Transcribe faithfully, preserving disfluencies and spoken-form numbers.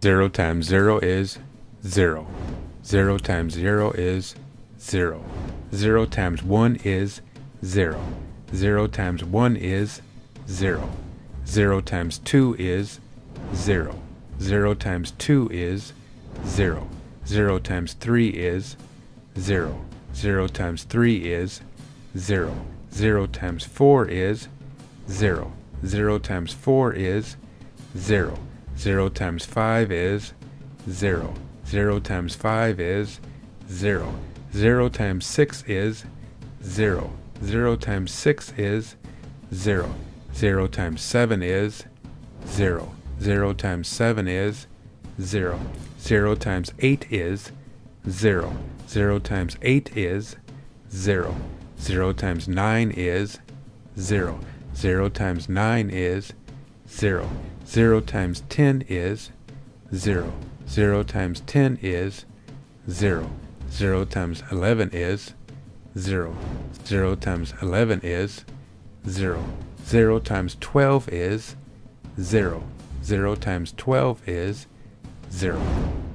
zero times zero is zero. zero times zero is zero. zero times one is zero. zero times one is zero. zero times two is zero. zero times two is zero. zero times three is zero. zero times three is zero. zero times four is zero. zero times four is zero. zero times five is zero. zero times five is zero. zero times six is zero. zero times six is zero. zero times seven is zero. zero times seven is zero. zero times eight is zero. zero times eight is zero. zero times nine is zero. zero times nine is zero. zero times ten is zero. zero times ten is zero. zero times eleven is zero. zero times eleven is zero. zero times twelve is zero. zero times twelve is zero.